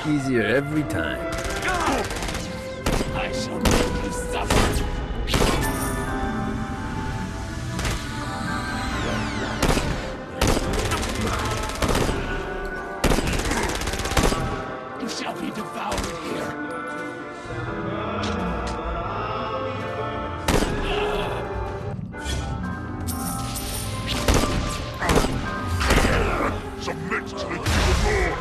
easier every time. I shall make you suffer. You shall be devoured here. Submit to the Demon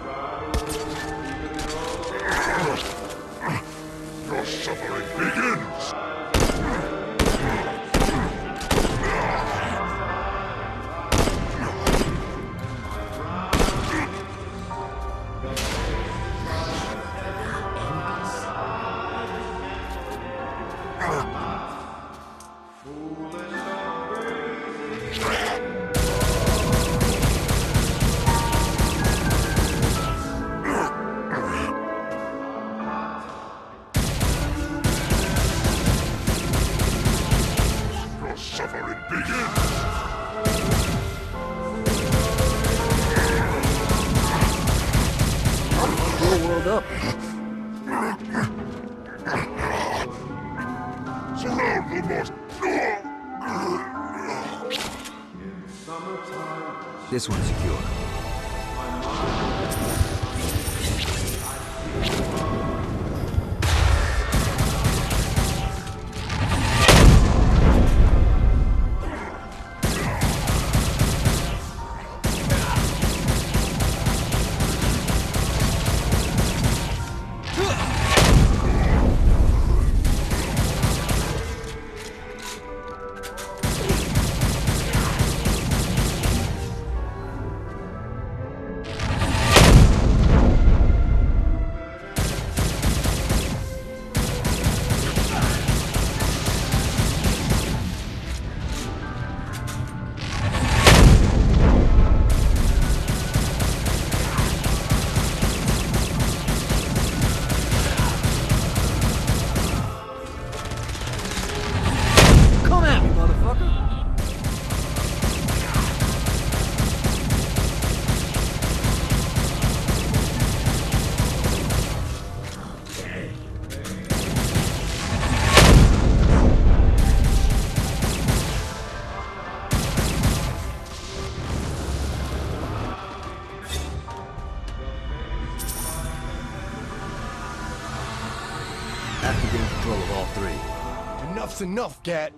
Lord! Your suffering begins! Suffering begins! Blow the world up. Surround the monster! This one's secure. Come at me, motherfucker! After getting control of all three. Enough's enough, Gat.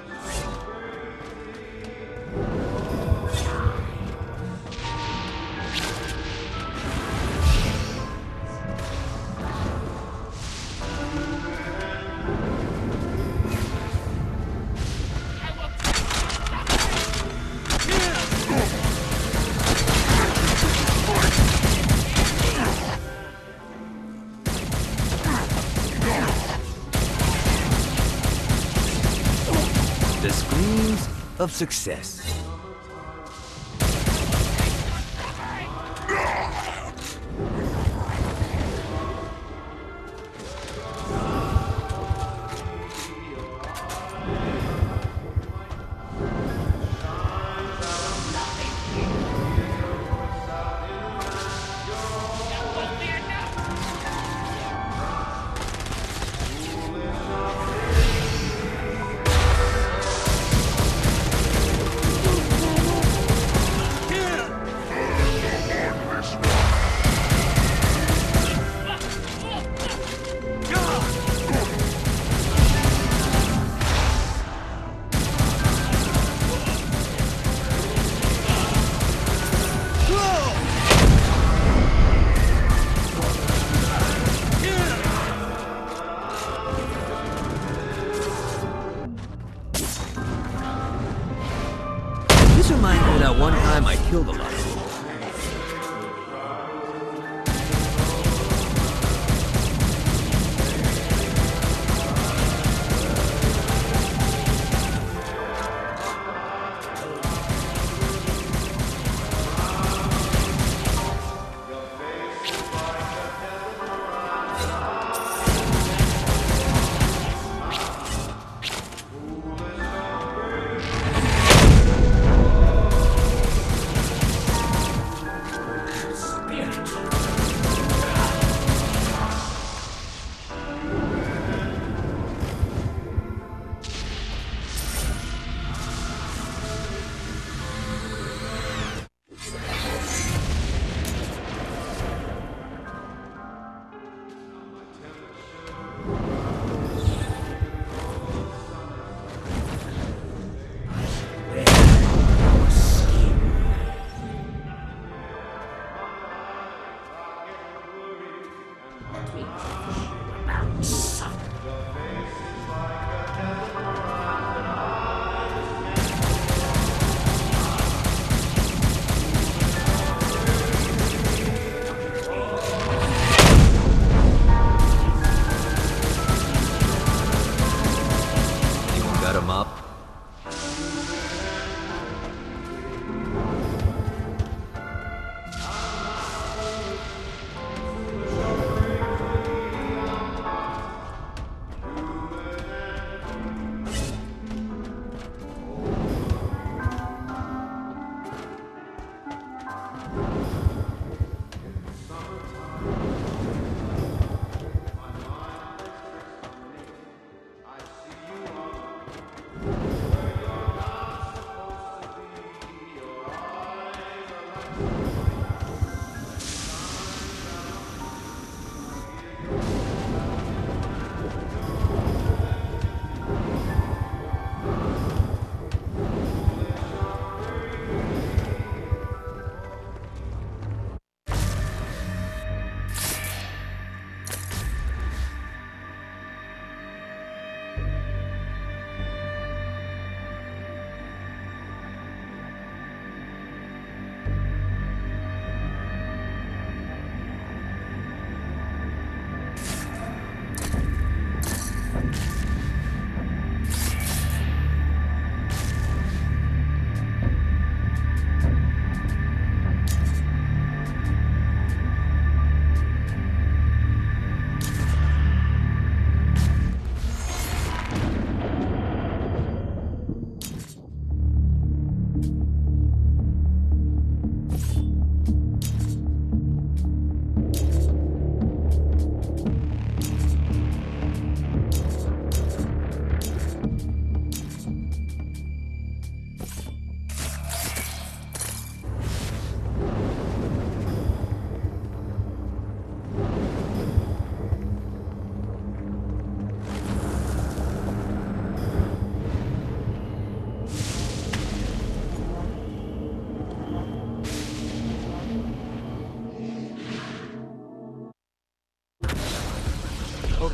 The screams of success. This reminds me of that one time I killed a lot of people.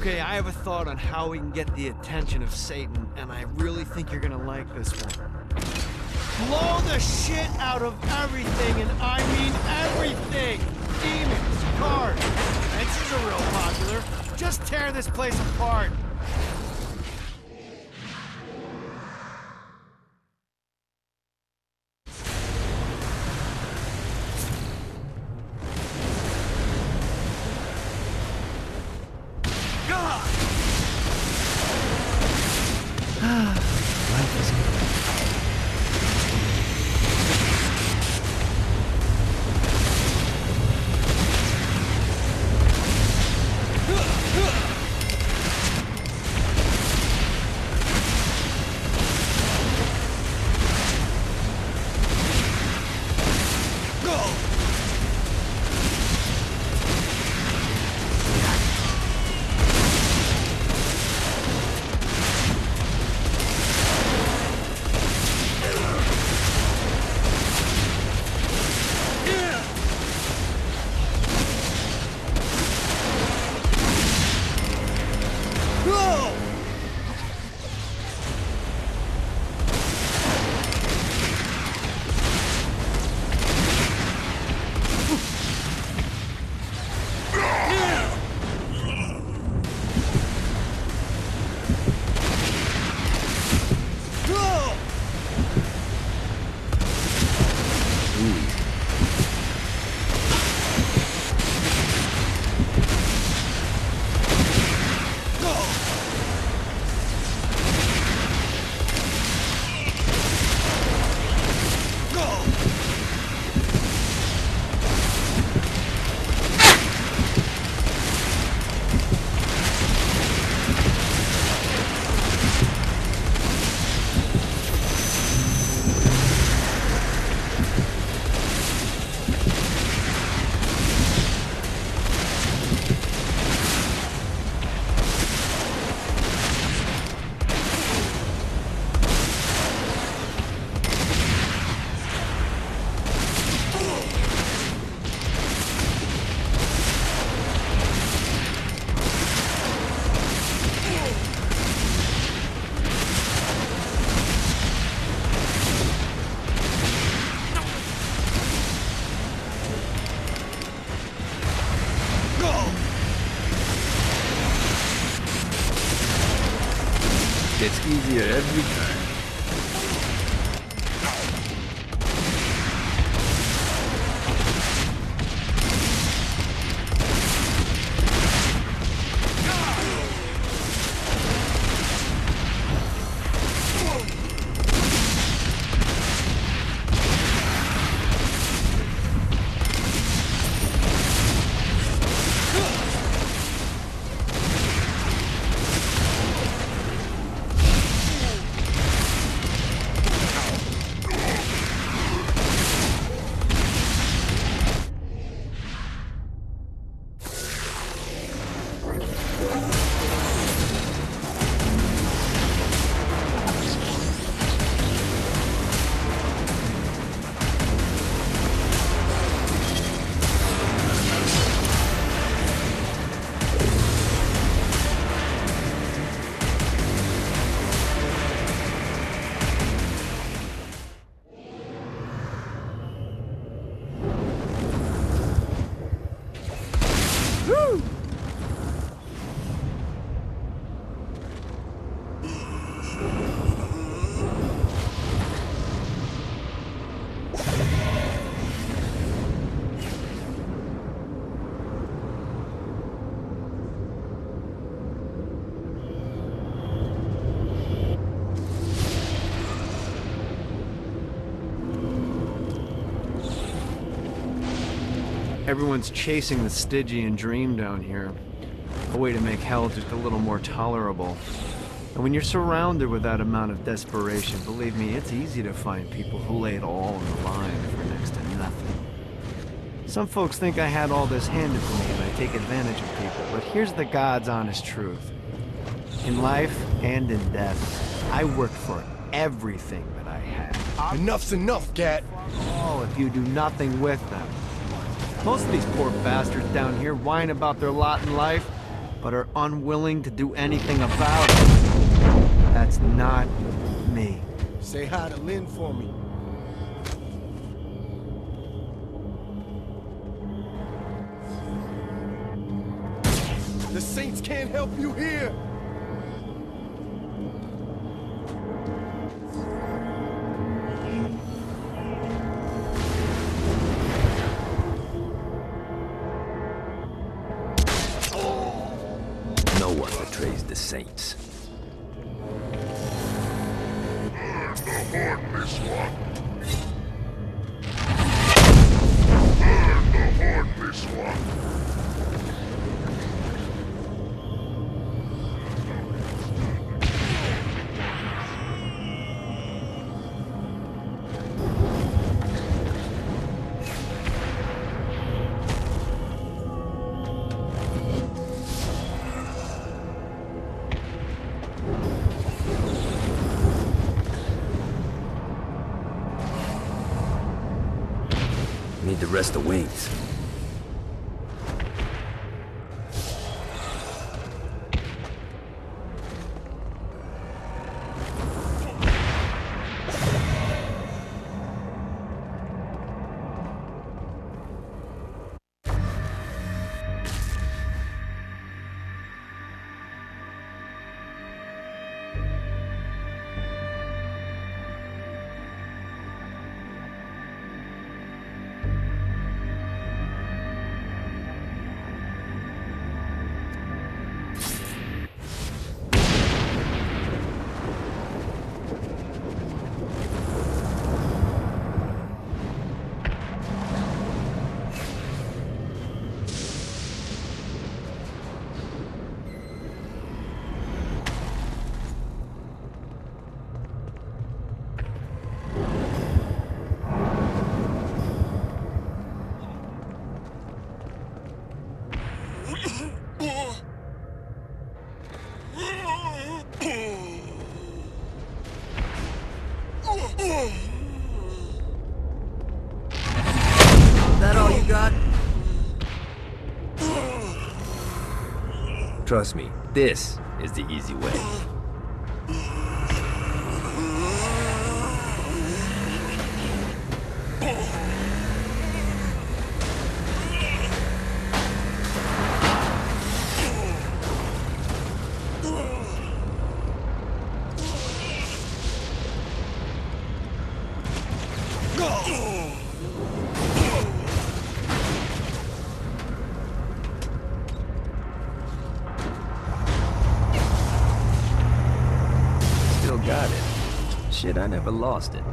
Okay, I have a thought on how we can get the attention of Satan, and I really think you're gonna like this one. Blow the shit out of everything, and I mean everything! Demons, cars, fences are real popular. Just tear this place apart. Life is good. Gets easier every time. Everyone's chasing the Stygian dream down here. A way to make hell just a little more tolerable. And when you're surrounded with that amount of desperation, believe me, it's easy to find people who lay it all on the line for next to nothing. Some folks think I had all this handed to me and I take advantage of people, but here's the God's honest truth. In life and in death, I worked for everything that I had. Enough's enough, Gat. All if you do nothing with them. Most of these poor bastards down here whine about their lot in life. but are unwilling to do anything about it. That's not me. Say hi to Lynn for me. The Saints can't help you here! No one betrays the Saints. Earn the Heartless One. Earn the Heartless One. Need to rest the wings. That all you got? Trust me, this is the easy way. Still got it. Shit, I never lost it.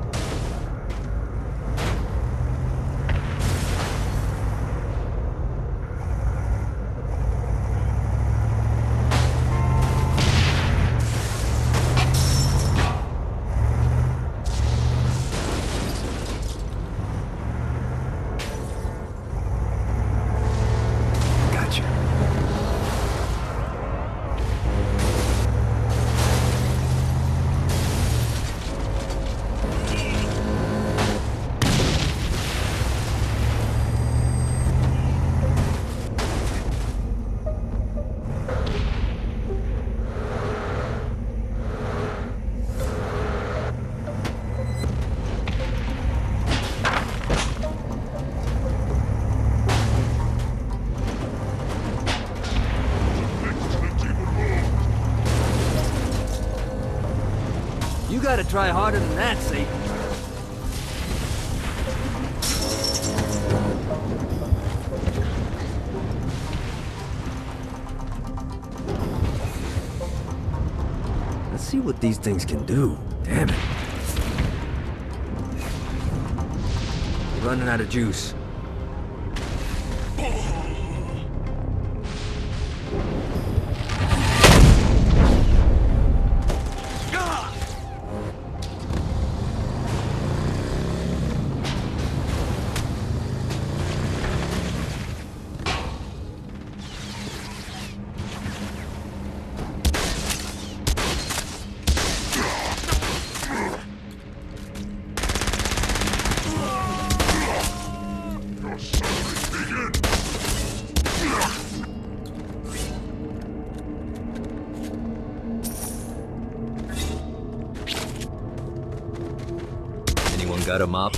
Gotcha. You gotta try harder than that, Satan. Let's see what these things can do. Damn it. Running out of juice. got a mop?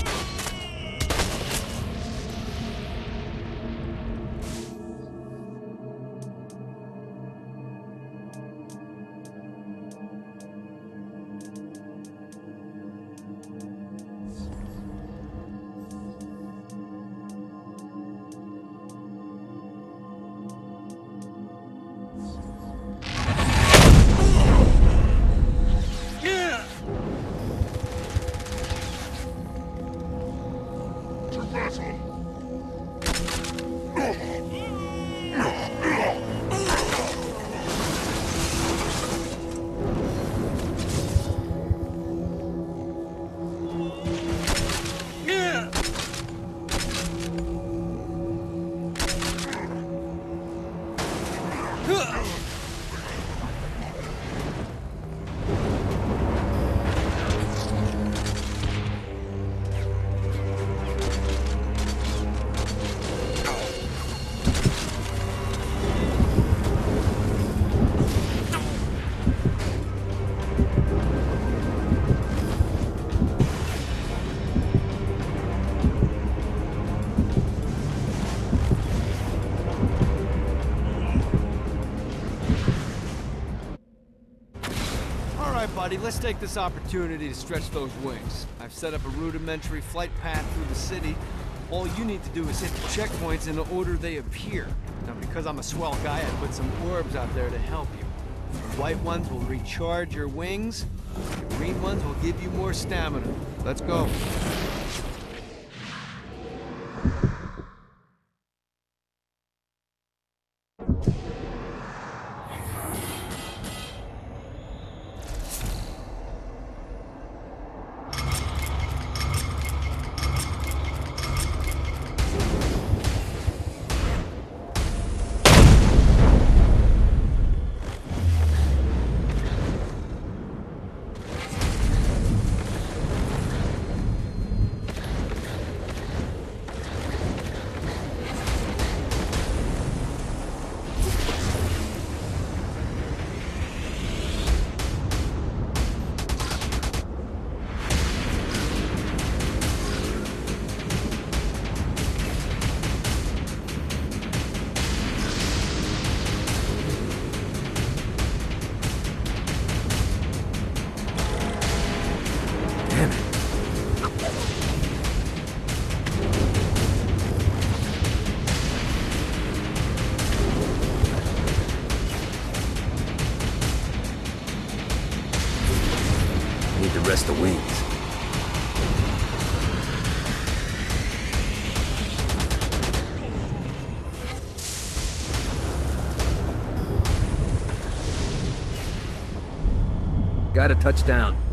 Buddy, let's take this opportunity to stretch those wings. I've set up a rudimentary flight path through the city. All you need to do is hit the checkpoints in the order they appear. Now, because I'm a swell guy, I put some orbs out there to help you. The white ones will recharge your wings. The green ones will give you more stamina. Let's go. Need to rest the wings. Got a touchdown.